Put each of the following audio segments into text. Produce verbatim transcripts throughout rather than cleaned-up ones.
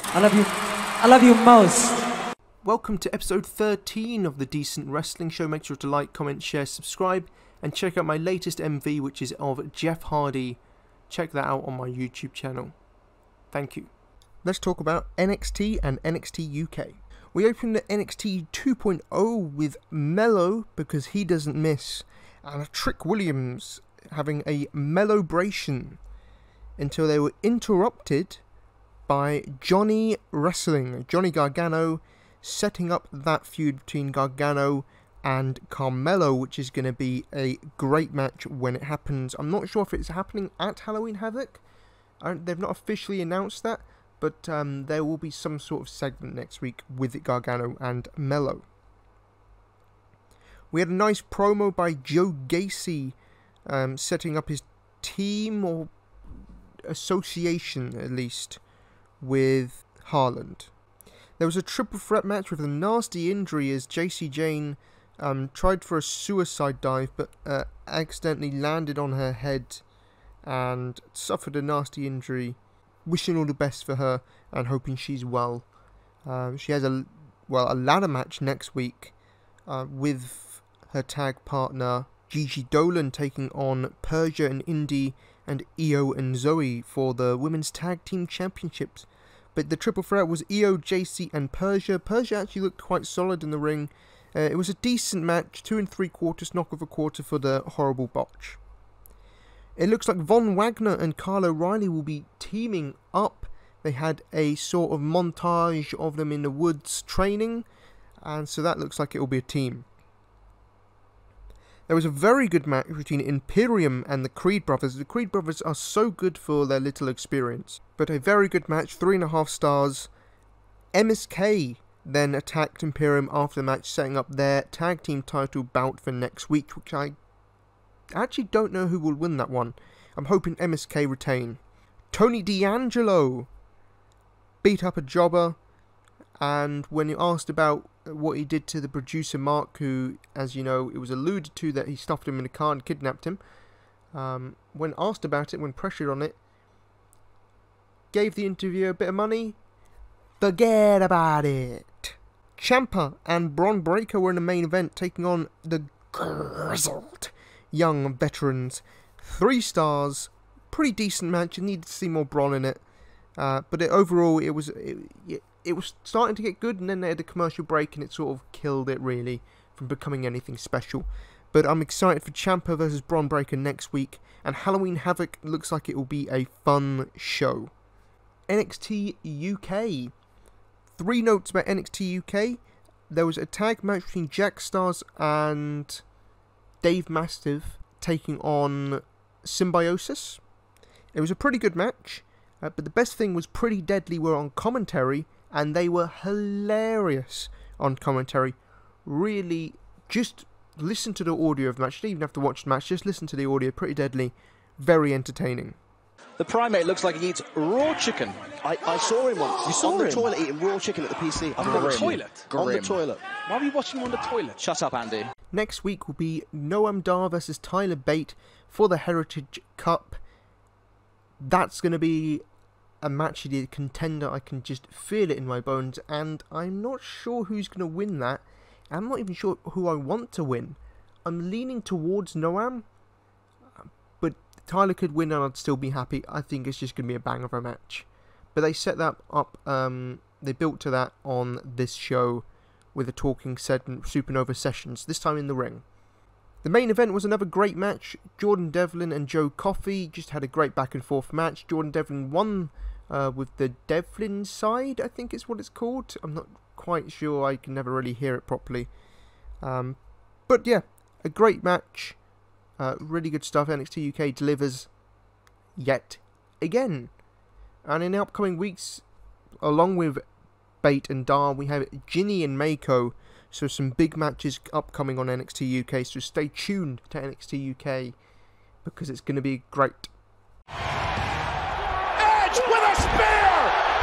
I love you. I love you most. Welcome to episode thirteen of the Decent Wrestling Show. Make sure to like, comment, share, subscribe, and check out my latest M V, which is of Jeff Hardy. Check that out on my YouTube channel. Thank you. Let's talk about N X T and N X T U K. We opened the N X T two point oh with Mello, because he doesn't miss, and Trick Williams having a Mellobration, until they were interrupted by Johnny Wrestling, Johnny Gargano, setting up that feud between Gargano and Carmelo, which is going to be a great match when it happens. I'm not sure if it's happening at Halloween Havoc. I don't, they've not officially announced that, but um, there will be some sort of segment next week with Gargano and Mello. We had a nice promo by Joe Gacy, um, setting up his team, or association at least, with Haaland. There was a triple threat match with a nasty injury as J C Jane um, tried for a suicide dive, but uh, accidentally landed on her head and suffered a nasty injury. Wishing all the best for her and hoping she's well. Uh, she has a well a ladder match next week uh, with her tag partner Gigi Dolan taking on Persia and Indy and Io and Zoe for the Women's Tag Team Championships. But the triple threat was Io, J C and Persia. Persia actually looked quite solid in the ring. Uh, it was a decent match, two and three quarters, knock of a quarter for the horrible botch. It looks like Von Wagner and Kyle O'Reilly will be teaming up. They had a sort of montage of them in the woods training, and so that looks like it will be a team. There was a very good match between Imperium and the Creed Brothers. The Creed Brothers are so good for their little experience. But a very good match, three and a half stars. M S K then attacked Imperium after the match, setting up their tag team title bout for next week, which I actually don't know who will win that one. I'm hoping M S K retain. Tony D'Angelo beat up a jobber, and when you asked about what he did to the producer Mark, who, as you know, it was alluded to that he stuffed him in a car and kidnapped him, um, when asked about it, when pressured on it, gave the interviewer a bit of money. Forget about it. Ciampa and Bron Breakker were in the main event, taking on the grizzled young veterans. Three stars, pretty decent match. You needed to see more Bron in it, uh, but it, overall it was it, it, it was starting to get good, and then they had a commercial break, and it sort of killed it really from becoming anything special. But I'm excited for Ciampa versus Bron Breakker next week, and Halloween Havoc looks like it will be a fun show. N X T U K. Three notes about N X T U K. There was a tag match between Jack Stars and Dave Mastiff taking on Symbiosis. It was a pretty good match, uh, but the best thing was Pretty Deadly were on commentary, and they were hilarious on commentary. Really, just listen to the audio of the match. You don't even have to watch the match, just listen to the audio. Pretty Deadly, very entertaining. The primate looks like he eats raw chicken. I, I saw him once. You saw on him? the toilet eating raw chicken at the P C. On the toilet? On the toilet. Why were you watching him on the toilet? Shut up, Andy. Next week will be Noam Dar versus Tyler Bate for the Heritage Cup. That's going to be a match of the contender. I can just feel it in my bones, and I'm not sure who's going to win that. I'm not even sure who I want to win. I'm leaning towards Noam, but Tyler could win and I'd still be happy. I think it's just going to be a bang of a match. But they set that up, um, they built to that on this show with a talking segment, Supernova Sessions, this time in the ring. The main event was another great match. Jordan Devlin and Joe Coffey just had a great back and forth match. Jordan Devlin won uh, with the Devlin side, I think is what it's called. I'm not quite sure, I can never really hear it properly. Um, but yeah, a great match. Uh, really good stuff. N X T U K delivers yet again. And in the upcoming weeks, along with Bate and Dar, we have Ginny and Mako. So some big matches upcoming on N X T U K. So stay tuned to N X T U K because it's going to be great. Edge with a spear!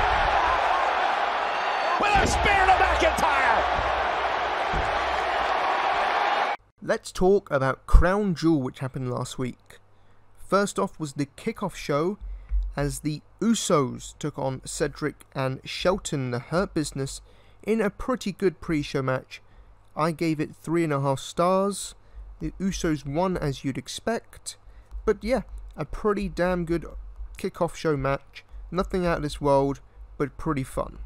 With a spear to McIntyre! Let's talk about Crown Jewel, which happened last week. First off was the kickoff show, as the Usos took on Cedric and Shelton, the Hurt Business, in a pretty good pre-show match. I gave it three and a half stars. The Usos won as you'd expect, but yeah, a pretty damn good kickoff show match. Nothing out of this world, but pretty fun.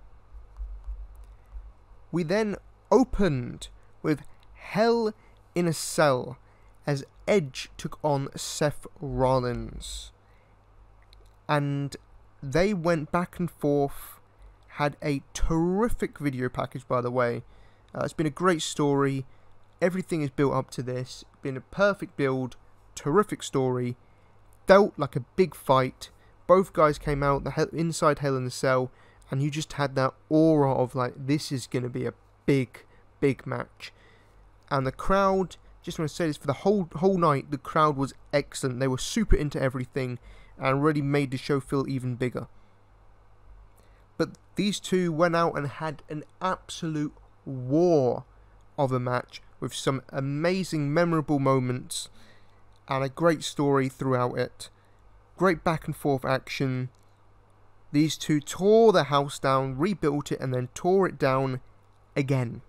We then opened with Hell in a Cell as Edge took on Seth Rollins. And they went back and forth, had a terrific video package, by the way. Uh, it's been a great story. Everything is built up to this. Been a perfect build, terrific story. Felt like a big fight. Both guys came out the hell, inside Hell in a Cell, and you just had that aura of like, this is going to be a big, big match. And the crowd, just want to say this, for the whole whole night, the crowd was excellent. They were super into everything and really made the show feel even bigger. But these two went out and had an absolute war of a match with some amazing, memorable moments and a great story throughout it. Great back and forth action. These two tore the house down, rebuilt it, and then tore it down again.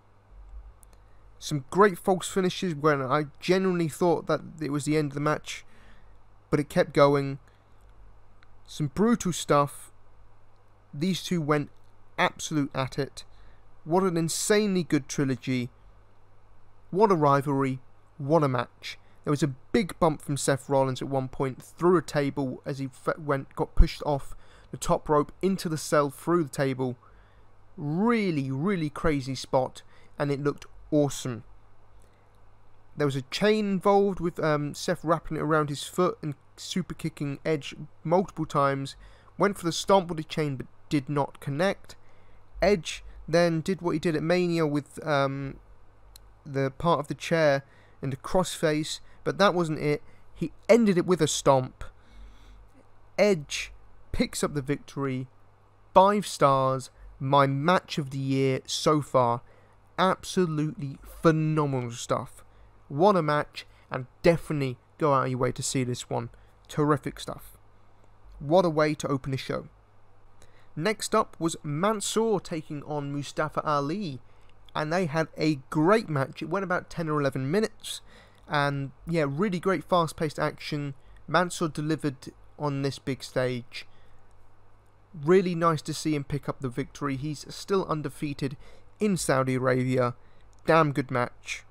Some great false finishes when I genuinely thought that it was the end of the match, but it kept going. Some brutal stuff. These two went absolute at it. What an insanely good trilogy. What a rivalry. What a match. There was a big bump from Seth Rollins at one point through a table as he went got pushed off the top rope into the cell through the table. Really, really crazy spot, and it looked awesome. There was a chain involved with um, Seth wrapping it around his foot and super kicking Edge multiple times. Went for the stomp with the chain but did not connect. Edge then did what he did at Mania with um, the part of the chair and the crossface, but that wasn't it. He ended it with a stomp. Edge picks up the victory. Five stars. My match of the year so far. Absolutely phenomenal stuff. What a match, and definitely go out of your way to see this one. Terrific stuff. What a way to open the show. Next up was Mansoor taking on Mustafa Ali, and they had a great match. It went about ten or eleven minutes, and yeah, really great fast-paced action. Mansoor delivered on this big stage. Really nice to see him pick up the victory. He's still undefeated in Saudi Arabia. Damn good match.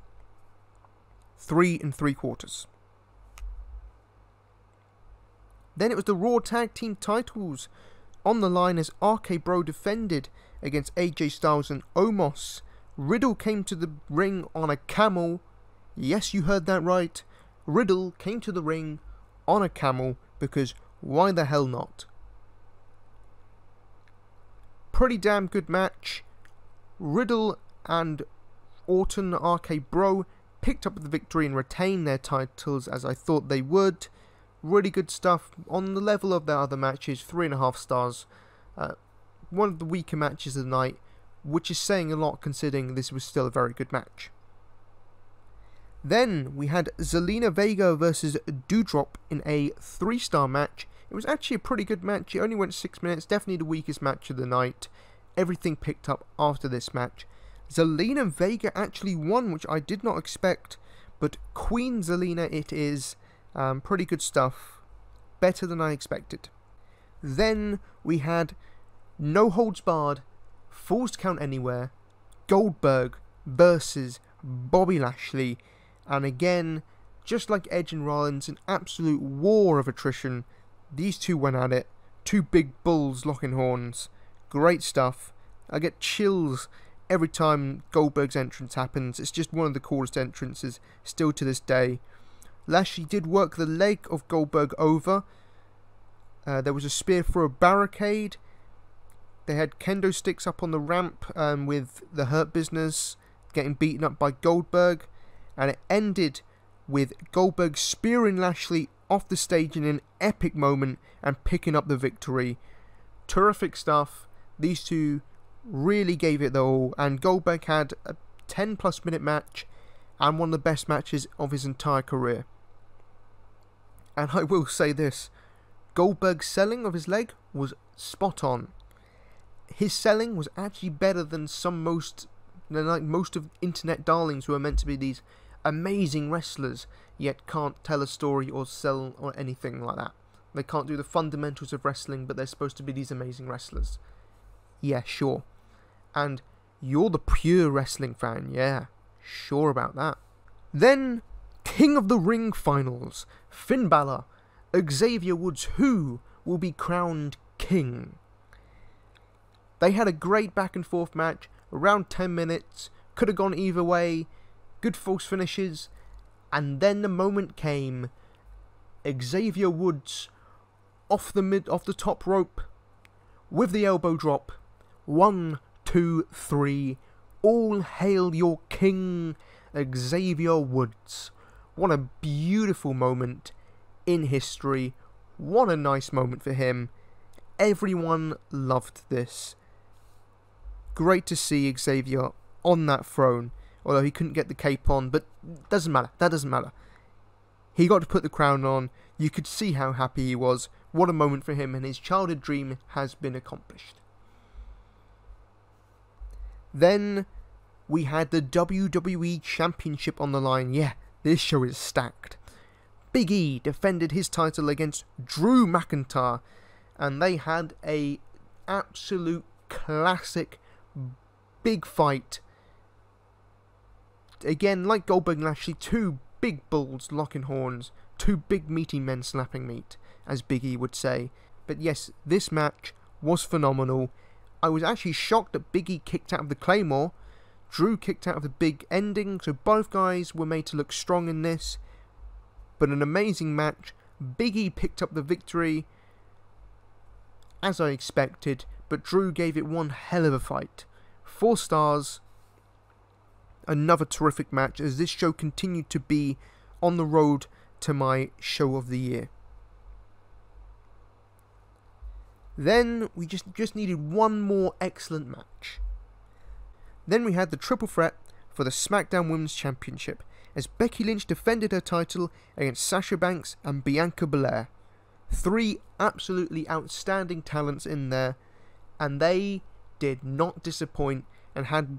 Three and three quarters. Then it was the Raw Tag Team titles on the line as R K Bro defended against A J Styles and Omos. Riddle came to the ring on a camel. Yes, you heard that right. Riddle came to the ring on a camel, because why the hell not? Pretty damn good match. Riddle and Orton, R K Bro, picked up the victory and retained their titles as I thought they would. Really good stuff on the level of their other matches. Three and a half stars. Uh, one of the weaker matches of the night, which is saying a lot considering this was still a very good match. Then we had Zelina Vega versus Doudrop in a three star match. It was actually a pretty good match. It only went six minutes. Definitely the weakest match of the night. Everything picked up after this match. Zelina Vega actually won, which I did not expect, but Queen Zelina it is. Um, pretty good stuff. Better than I expected. Then we had No Holds Barred, Falls Count Anywhere, Goldberg versus Bobby Lashley. And again, just like Edge and Rollins, an absolute war of attrition. These two went at it. Two big bulls locking horns. Great stuff. I get chills every time Goldberg's entrance happens. It's just one of the coolest entrances still to this day. Lashley did work the leg of Goldberg over. Uh, there was a spear through a barricade. They had kendo sticks up on the ramp um, with the Hurt Business getting beaten up by Goldberg. And it ended with Goldberg spearing Lashley off the stage in an epic moment and picking up the victory. Terrific stuff. These two really gave it their all, and Goldberg had a ten plus minute match and one of the best matches of his entire career. And I will say this, Goldberg's selling of his leg was spot on. His selling was actually better than some most, than like most of internet darlings who are meant to be these amazing wrestlers, yet can't tell a story or sell or anything like that. They can't do the fundamentals of wrestling, but they're supposed to be these amazing wrestlers. Yeah, sure. And you're the pure wrestling fan, yeah, sure about that. Then, King of the Ring finals. Finn Balor, Xavier Woods, who will be crowned king. They had a great back and forth match, around ten minutes, could have gone either way, good false finishes, and then the moment came. Xavier Woods off the mid off the top rope with the elbow drop. One, two, three. All hail your king, Xavier Woods. What a beautiful moment in history. What a nice moment for him. Everyone loved this. Great to see Xavier on that throne, although he couldn't get the cape on, but doesn't matter. That doesn't matter. He got to put the crown on. You could see how happy he was. What a moment for him, and his childhood dream has been accomplished. Then we had the W W E Championship on the line. Yeah, this show is stacked. Big E defended his title against Drew McIntyre, and they had a absolute classic big fight. Again, like Goldberg and Lashley, two big bulls locking horns, two big meaty men slapping meat, as Big E would say. But yes, this match was phenomenal. I was actually shocked that Big E kicked out of the Claymore. Drew kicked out of the big ending, so both guys were made to look strong in this. But an amazing match. Big E picked up the victory, as I expected, but Drew gave it one hell of a fight. Four stars. Another terrific match, as this show continued to be on the road to my show of the year. Then we just, just needed one more excellent match. Then we had the triple threat for the SmackDown Women's Championship, as Becky Lynch defended her title against Sasha Banks and Bianca Belair. Three absolutely outstanding talents in there, and they did not disappoint and had...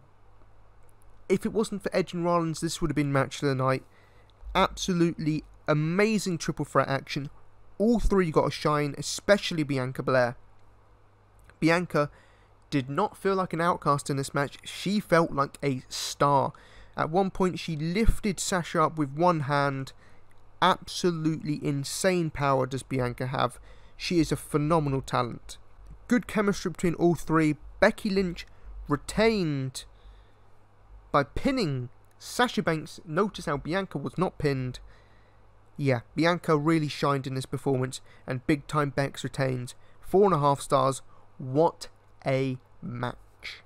If it wasn't for Edge and Rollins, this would have been match of the night. Absolutely amazing triple threat action. All three got a shine, especially Bianca Belair. Bianca did not feel like an outcast in this match. She felt like a star. At one point, she lifted Sasha up with one hand. Absolutely insane power does Bianca have. She is a phenomenal talent. Good chemistry between all three. Becky Lynch retained by pinning Sasha Banks. Notice how Bianca was not pinned. Yeah, Bianca really shined in this performance, and big time Bex retains. Four and a half stars. What a match.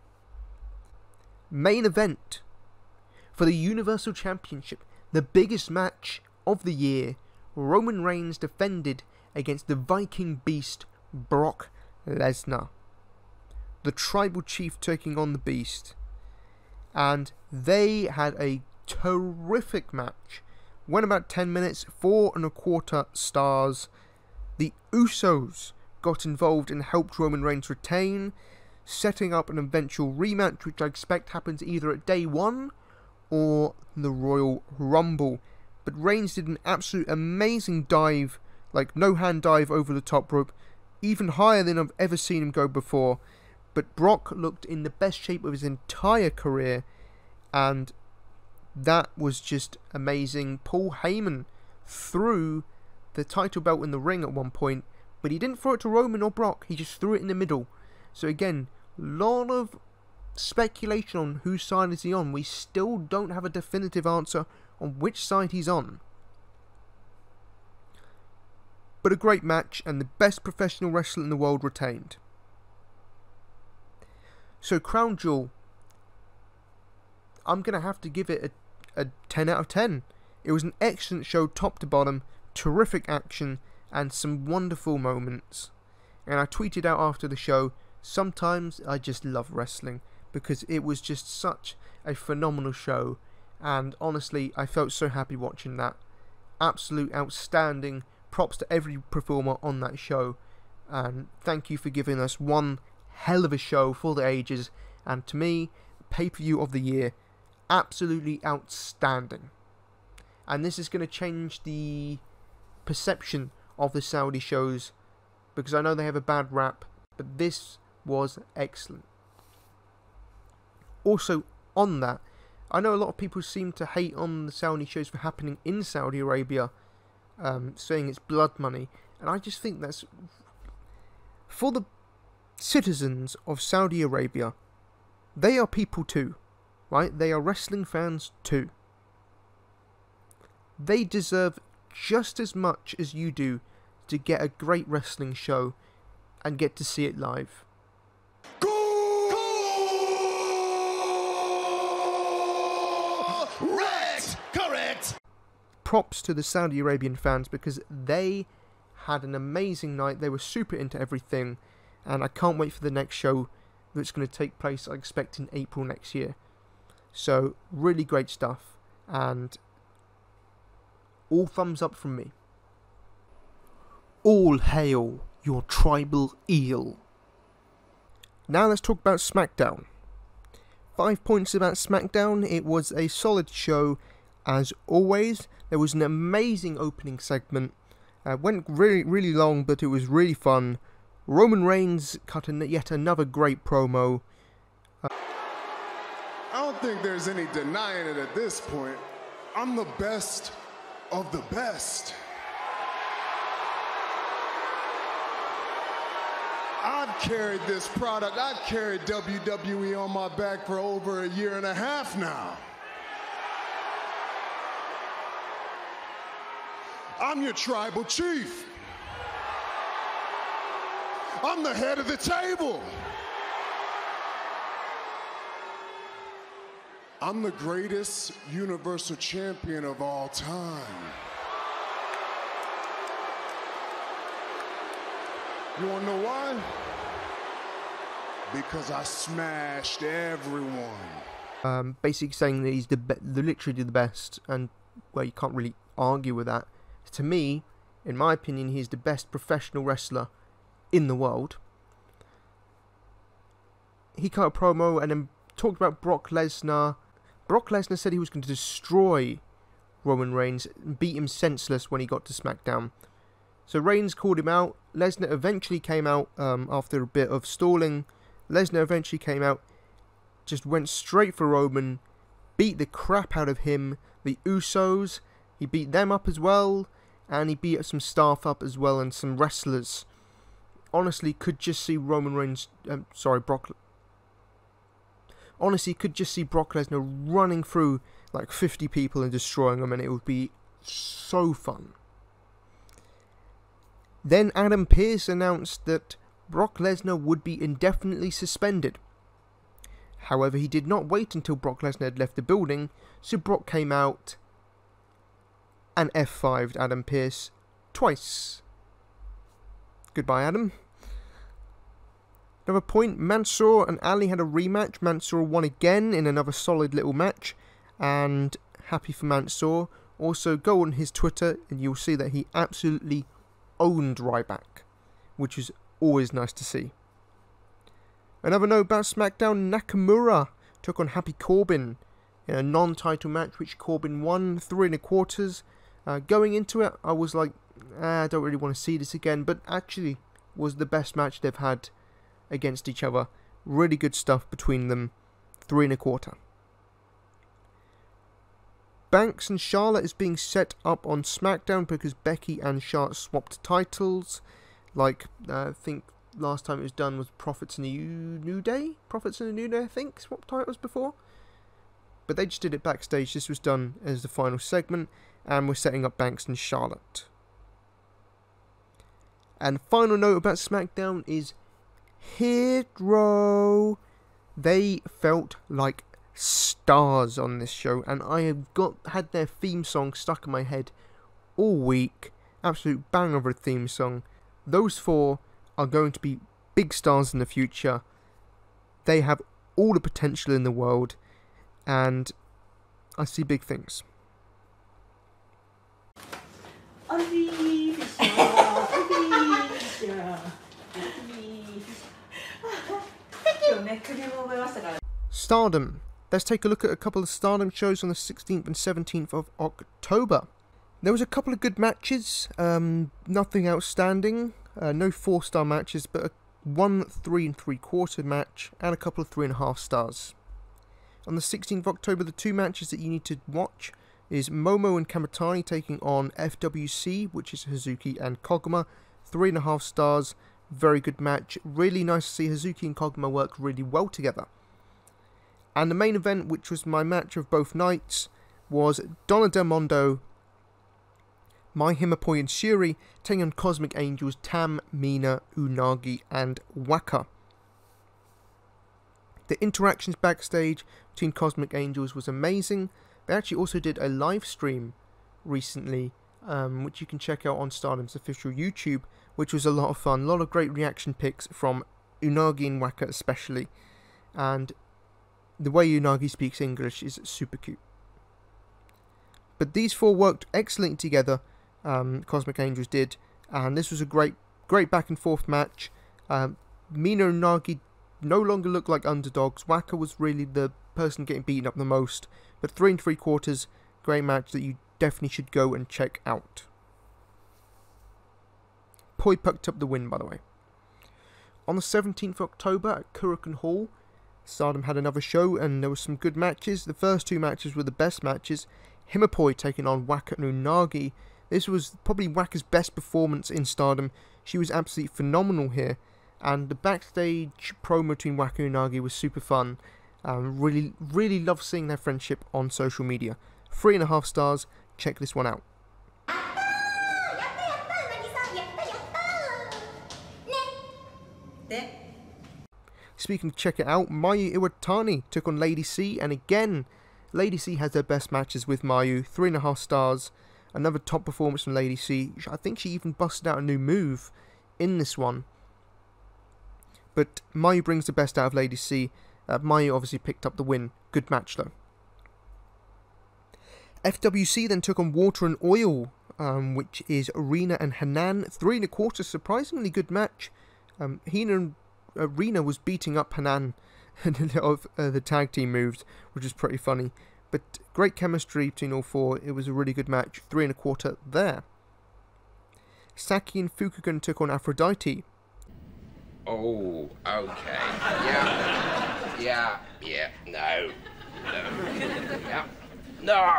Main event for the Universal Championship, the biggest match of the year. Roman Reigns defended against the Viking Beast, Brock Lesnar. The Tribal Chief taking on the Beast. And they had a terrific match. Went about ten minutes, four and a quarter stars. The Usos got involved and helped Roman Reigns retain, setting up an eventual rematch, which I expect happens either at day one or the Royal Rumble. But Reigns did an absolute amazing dive, like no hand dive over the top rope, even higher than I've ever seen him go before. But Brock looked in the best shape of his entire career, and that was just amazing. Paul Heyman threw the title belt in the ring at one point, but he didn't throw it to Roman or Brock, he just threw it in the middle. So again, a lot of speculation on whose side is he on. We still don't have a definitive answer on which side he's on. But a great match, and the best professional wrestler in the world retained. So Crown Jewel, I'm going to have to give it a, a ten out of ten. It was an excellent show top to bottom, terrific action, and some wonderful moments. And I tweeted out after the show, sometimes I just love wrestling, because it was just such a phenomenal show, and honestly I felt so happy watching that. Absolute outstanding props to every performer on that show, and thank you for giving us one hell of a show for the ages, and to me, pay-per-view of the year, absolutely outstanding. And this is going to change the perception of the Saudi shows, because I know they have a bad rap, but this was excellent. Also, on that, I know a lot of people seem to hate on the Saudi shows for happening in Saudi Arabia, um, saying it's blood money, and I just think that's, for the citizens of Saudi Arabia, they are people too, right? They are wrestling fans too. They deserve just as much as you do to get a great wrestling show and get to see it live. Correct! Correct! Props to the Saudi Arabian fans, because they had an amazing night. They were super into everything, and I can't wait for the next show that's going to take place, I expect, in April next year. So, really great stuff, and all thumbs up from me. All hail your tribal eel. Now let's talk about SmackDown. Five points about SmackDown. It was a solid show as always. There was an amazing opening segment. Uh, went really, really long, but it was really fun. Roman Reigns cut an, yet another great promo. Uh, I don't think there's any denying it at this point. I'm the best of the best. I've carried this product, I've carried W W E on my back for over a year and a half now. I'm your tribal chief. I'm the head of the table. I'm the greatest Universal Champion of all time. You wanna know why? Because I smashed everyone. Um, basically saying that he's the, be the literally the best, and well, you can't really argue with that. To me, in my opinion, he's the best professional wrestler in the world. He cut a promo and then talked about Brock Lesnar. Brock Lesnar said he was going to destroy Roman Reigns and beat him senseless when he got to SmackDown. So Reigns called him out. Lesnar eventually came out um, after a bit of stalling. Lesnar eventually came out, just went straight for Roman, beat the crap out of him. The Usos, he beat them up as well, and he beat some staff up as well, and some wrestlers. Honestly, could just see Roman Reigns, um, sorry, Brock. Honestly, could just see Brock Lesnar running through like fifty people and destroying them, and it would be so fun. Then Adam Pearce announced that Brock Lesnar would be indefinitely suspended. However, he did not wait until Brock Lesnar had left the building, so Brock came out and F fived Adam Pearce twice. Goodbye, Adam. Another point, Mansoor and Ali had a rematch. Mansoor won again in another solid little match, and happy for Mansoor. Also, go on his Twitter and you'll see that he absolutely owned Ryback, which is always nice to see. Another note about SmackDown, Nakamura took on Happy Corbin in a non-title match, which Corbin won three and a quarters. Uh, going into it, I was like, ah, I don't really want to see this again, but actually was the best match they've had against each other. Really good stuff between them. Three and a quarter. Banks and Charlotte is being set up on SmackDown because Becky and Charlotte swapped titles. Like, uh, I think last time it was done was Profits in the New Day? Profits in the New Day, I think, swapped titles before. But they just did it backstage. This was done as the final segment, and we're setting up Banks and Charlotte. And final note about SmackDown is Hero. They felt like stars on this show, and I have got had their theme song stuck in my head all week. Absolute banger of a theme song. Those four are going to be big stars in the future. They have all the potential in the world, and I see big things. Only Stardom. Let's take a look at a couple of Stardom shows on the sixteenth and seventeenth of October. There was a couple of good matches, um, nothing outstanding, uh, no four star matches, but a one three and three quarter match and a couple of three and a half stars. On the sixteenth of October, the two matches that you need to watch is Momo and Kamitani taking on F W C, which is Hazuki and Koguma, three and a half stars, very good match, really nice to see Hazuki and Koguma work really well together. And the main event, which was my match of both nights, was Donna Del Mondo, Mai Himapoi and Shuri taking on Cosmic Angels, Tam, Mina, Unagi and Waka. The interactions backstage between Cosmic Angels was amazing. They actually also did a live stream recently, um, which you can check out on Stardom's official YouTube, which was a lot of fun. A lot of great reaction pics from Unagi and Waka especially. And the way Unagi speaks English is super cute. But these four worked excellently together, um, Cosmic Angels did, and this was a great great back and forth match. Um, Mina and Unagi no longer looked like underdogs. Waka was really the person getting beaten up the most, but three and three quarters, great match that you definitely should go and check out. Poi picked up the win, by the way. On the seventeenth of October at Korakuen Hall, Stardom had another show and there were some good matches. The first two matches were the best matches. Himapoi taking on Waka and Unagi. This was probably Waka's best performance in Stardom. She was absolutely phenomenal here. And the backstage promo between Waka and Unagi was super fun. Um, really, really love seeing their friendship on social media. Three and a half stars. Check this one out. Speaking of check it out, Mayu Iwatani took on Lady C, and again, Lady C has their best matches with Mayu. Three and a half stars. Another top performance from Lady C. I think she even busted out a new move in this one. But Mayu brings the best out of Lady C. Uh, Mayu obviously picked up the win. Good match though. F W C then took on Water and Oil, um, which is Arena and Hanan. Three and a quarter, surprisingly good match. Um, Hina and Arena was beating up Hanan of uh, the tag team moves, which was pretty funny. But great chemistry between all four. It was a really good match. Three and a quarter there. Saki and Fukugan took on Aphrodite. Oh, okay. Yeah. Yeah. Yeah. No. No. Yeah. No.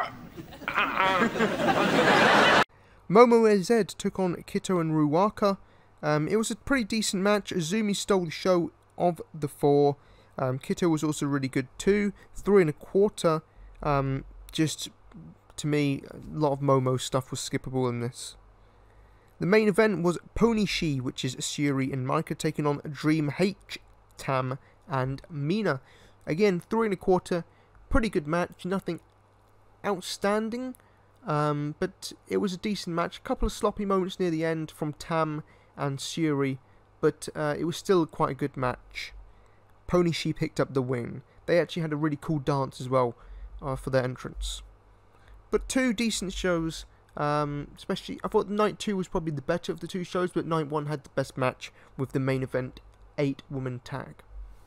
Uh-uh. Momo A Z took on Kito and Ruwaka. Um, it was a pretty decent match. Azumi stole the show of the four. Um, Kito was also really good too. Three and a quarter. Um, just, to me, a lot of Momo stuff was skippable in this. The main event was Pony Shi, which is Syuri and Maika taking on Dream H, Tam and Mina. Again, three and a quarter. Pretty good match. Nothing outstanding. Um, but it was a decent match. A couple of sloppy moments near the end from Tam and Syuri, but uh, it was still quite a good match. Pony Shi picked up the win. They actually had a really cool dance as well uh, for their entrance. But two decent shows, um, especially, I thought night two was probably the better of the two shows, but night one had the best match with the main event eight woman tag.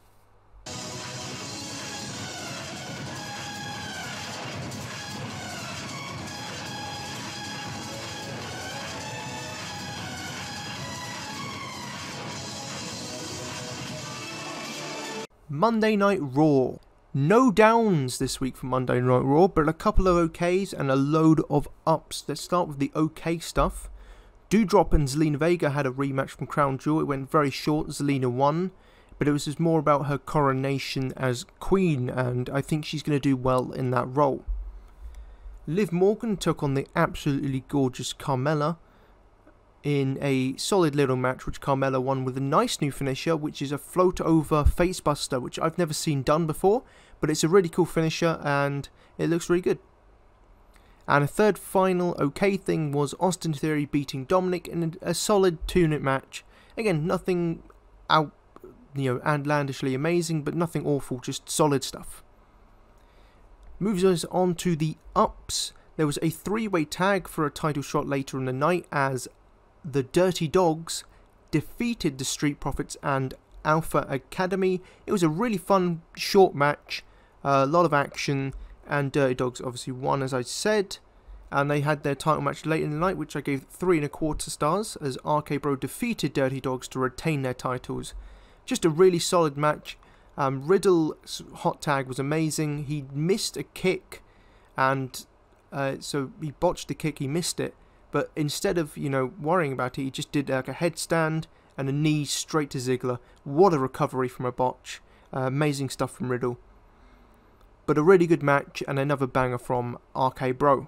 Monday Night Raw. No downs this week for Monday Night Raw, but a couple of okays and a load of ups. Let's start with the okay stuff. Doudrop and Zelina Vega had a rematch from Crown Jewel. It went very short. Zelina won, but it was just more about her coronation as queen, and I think she's going to do well in that role. Liv Morgan took on the absolutely gorgeous Carmella in a solid little match, which Carmella won with a nice new finisher, which is a float over facebuster, which I've never seen done before, but it's a really cool finisher and it looks really good. And a third final okay thing was Austin Theory beating Dominic in a solid two-minute match. Again, nothing out, you know, outlandishly amazing, but nothing awful, just solid stuff. Moves us on to the ups. There was a three-way tag for a title shot later in the night as the Dirty Dogs, defeated the Street Profits and Alpha Academy. It was a really fun, short match, a lot of action, and Dirty Dogs obviously won, as I said. And they had their title match late in the night, which I gave three and a quarter stars, as R K Bro defeated Dirty Dogs to retain their titles. Just a really solid match. Um, Riddle's hot tag was amazing. He missed a kick, and uh, so he botched the kick, he missed it. But instead of, you know, worrying about it, he just did like a headstand and a knee straight to Ziggler. What a recovery from a botch. Uh, amazing stuff from Riddle. But a really good match, and another banger from R K Bro.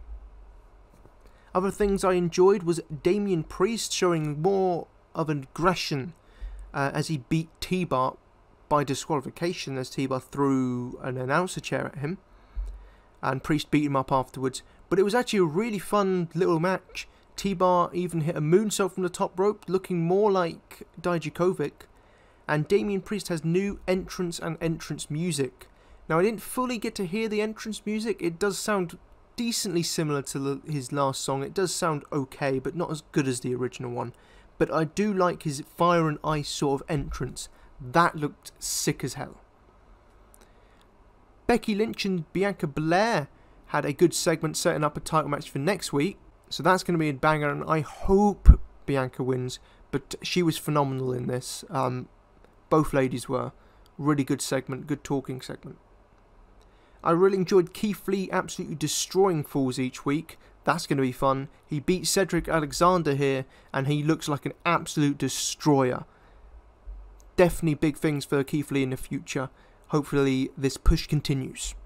Other things I enjoyed was Damian Priest showing more of an aggression uh, as he beat T-Bar by disqualification, as T-Bar threw an announcer chair at him. And Priest beat him up afterwards. But it was actually a really fun little match. T-Bar even hit a moonsault from the top rope, looking more like Dijakovic. And Damian Priest has new entrance and entrance music. Now, I didn't fully get to hear the entrance music. It does sound decently similar to the, his last song. It does sound okay, but not as good as the original one. But I do like his fire and ice sort of entrance. That looked sick as hell. Becky Lynch and Bianca Belair had a good segment setting up a title match for next week. So that's going to be a banger, and I hope Bianca wins. But she was phenomenal in this. Um, both ladies were. Really good segment, good talking segment. I really enjoyed Keith Lee absolutely destroying Falls each week. That's going to be fun. He beat Cedric Alexander here, and he looks like an absolute destroyer. Definitely big things for Keith Lee in the future. Hopefully this push continues.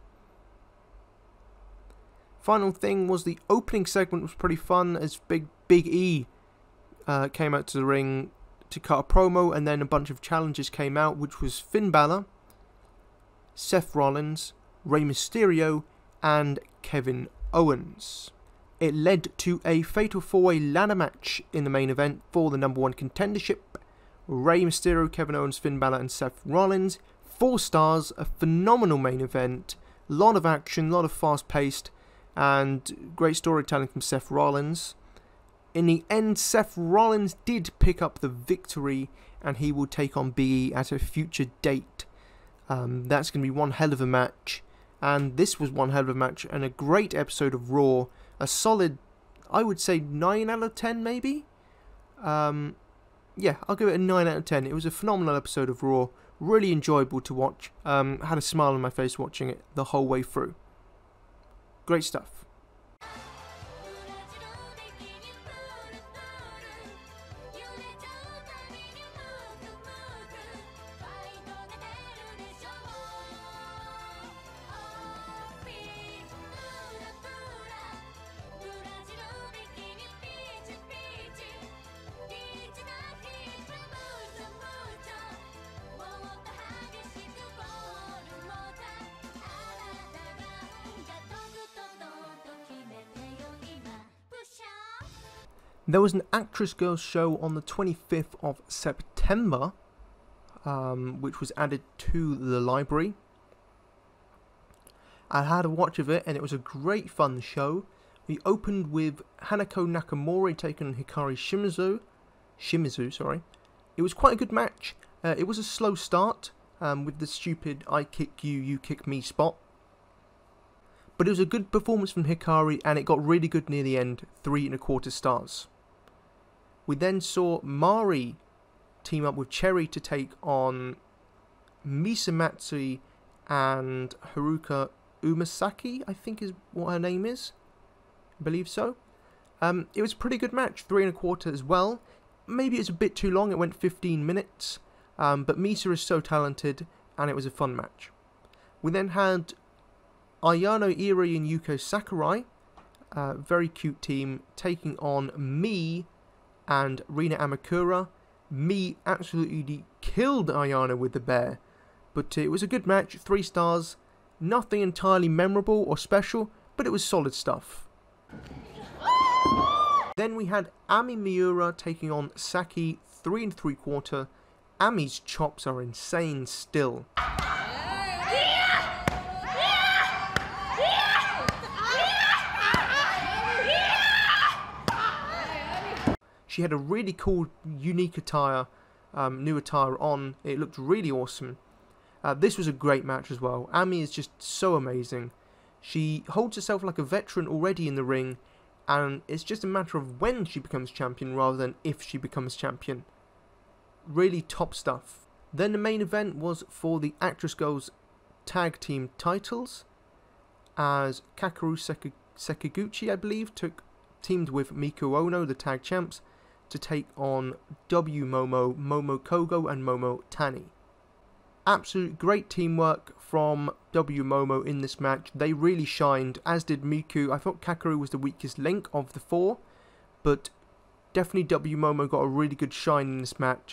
Final thing was the opening segment was pretty fun, as Big Big E uh, came out to the ring to cut a promo, and then a bunch of challenges came out, which was Finn Balor, Seth Rollins, Rey Mysterio, and Kevin Owens. It led to a Fatal four way ladder match in the main event for the number one contendership. Rey Mysterio, Kevin Owens, Finn Balor, and Seth Rollins. Four stars, a phenomenal main event, a lot of action, a lot of fast paced, and great storytelling from Seth Rollins. In the end, Seth Rollins did pick up the victory, and he will take on Big E at a future date. Um, that's going to be one hell of a match. And this was one hell of a match and a great episode of Raw. A solid, I would say, nine out of ten maybe? Um, yeah, I'll give it a nine out of ten. It was a phenomenal episode of Raw. Really enjoyable to watch. Um, had a smile on my face watching it the whole way through. Great stuff. There was an Actress Girls show on the twenty-fifth of September, um, which was added to the library. I had a watch of it, and it was a great fun show. We opened with Hanako Nakamura taking on Hikari Shimizu. Shimizu, sorry. It was quite a good match. Uh, it was a slow start, um, with the stupid I kick you, you kick me spot. But it was a good performance from Hikari, and it got really good near the end, three and a quarter stars. We then saw Mari team up with Cherry to take on Misa Matsui and Haruka Umasaki, I think is what her name is. I believe so. Um, it was a pretty good match, three and a quarter as well. Maybe it was a bit too long, it went fifteen minutes. Um, but Misa is so talented, and it was a fun match. We then had Ayano Iri and Yuko Sakurai, uh, very cute team, taking on Me and Rina Amakura. Me absolutely killed Ayano with the bear, but it was a good match, three stars, nothing entirely memorable or special, but it was solid stuff. Then we had Ami Miura taking on Saki, three and three quarter. Ami's chops are insane still. She she had a really cool, unique attire, um, new attire on. It looked really awesome. Uh, this was a great match as well. Ami is just so amazing. She holds herself like a veteran already in the ring, and it's just a matter of when she becomes champion rather than if she becomes champion. Really top stuff. Then the main event was for the Actress Girls Tag Team titles, as Kakeru Seki Sekiguchi, I believe, took teamed with Miku Ono, the tag champs, to take on W Momo, Momo Kogo, and Momo Tani. Absolute great teamwork from W Momo in this match. They really shined, as did Miku. I thought Kakeru was the weakest link of the four, but definitely W Momo got a really good shine in this match.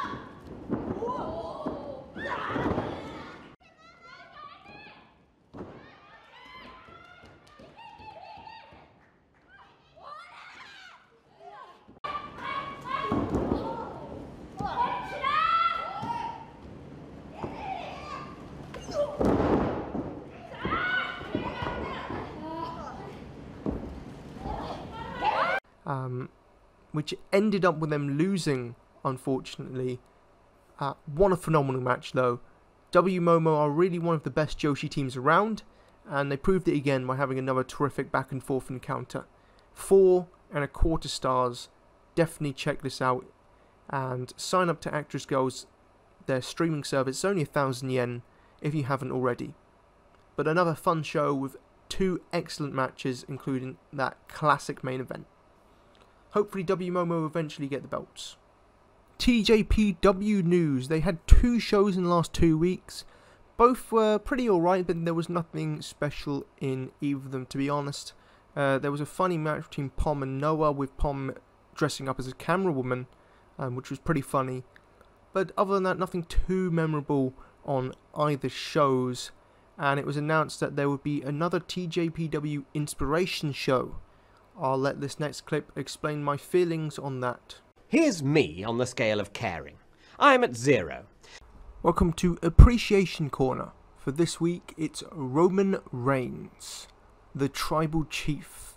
Um, which ended up with them losing, unfortunately. Uh, what a phenomenal match, though. W Momo are really one of the best Joshi teams around, and they proved it again by having another terrific back and forth encounter. Four and a quarter stars. Definitely check this out and sign up to Actress Girls, their streaming service. It's only a thousand yen if you haven't already. But another fun show with two excellent matches, including that classic main event. Hopefully W Momo will eventually get the belts. T J P W news. They had two shows in the last two weeks. Both were pretty alright, but there was nothing special in either of them, to be honest. Uh, there was a funny match between Pom and Noah, with Pom dressing up as a camera woman, um, which was pretty funny. But other than that, nothing too memorable on either shows. And it was announced that there would be another T J P W inspiration show. I'll let this next clip explain my feelings on that. Here's me on the scale of caring. I'm at zero. Welcome to Appreciation Corner. For this week, it's Roman Reigns, the Tribal Chief.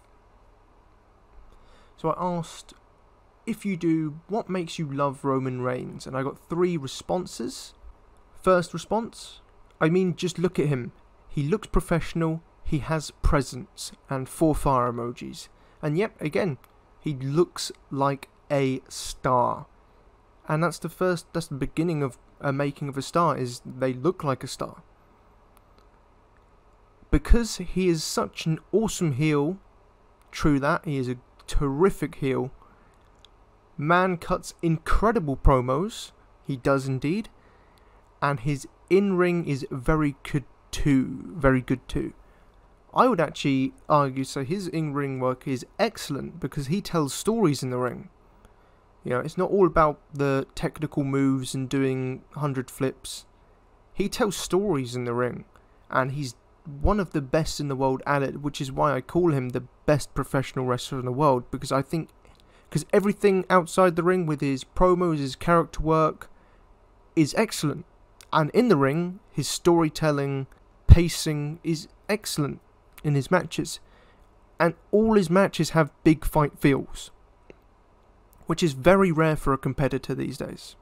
So I asked, if you do, what makes you love Roman Reigns? And I got three responses. First response, I mean, just look at him. He looks professional, he has presence, and four fire emojis. And yet, again, he looks like a star. And that's the first, that's the beginning of a making of a star, is they look like a star. Because he is such an awesome heel, true that, he is a terrific heel. Man cuts incredible promos, he does indeed. And his in-ring is very good too, very good too. I would actually argue, so his in-ring work is excellent because he tells stories in the ring. You know, it's not all about the technical moves and doing one hundred flips. He tells stories in the ring, and he's one of the best in the world at it, which is why I call him the best professional wrestler in the world, because I think, because everything outside the ring with his promos, his character work, is excellent. And in the ring, his storytelling, pacing is excellent in his matches, and all his matches have big fight feels, which is very rare for a competitor these days.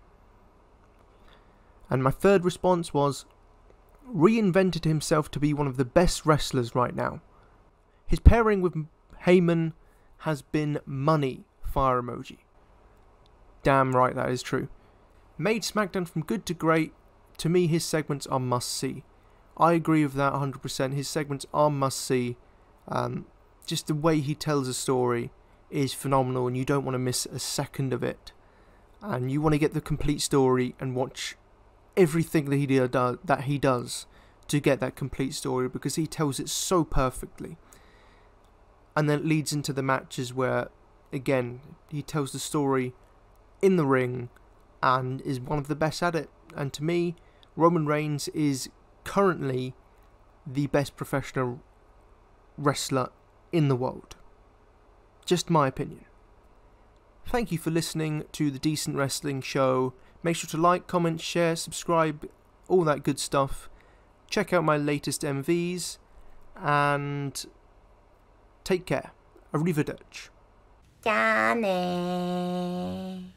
And my third response was, reinvented himself to be one of the best wrestlers right now. His pairing with Heyman has been money, fire emoji. Damn right that is true. Made SmackDown from good to great. To me, his segments are must-see. I agree with that one hundred percent. His segments are must-see. Um, just the way he tells a story is phenomenal, and you don't want to miss a second of it. And you want to get the complete story and watch everything that he do, that he does to get that complete story, because he tells it so perfectly. And then it leads into the matches where, again, he tells the story in the ring and is one of the best at it. And to me, Roman Reigns is currently the best professional wrestler in the world. Just my opinion. Thank you for listening to the Decent Wrestling Show. Make sure to like, comment, share, subscribe, all that good stuff. Check out my latest M Vs, and take care. Arrivederci. 짠해.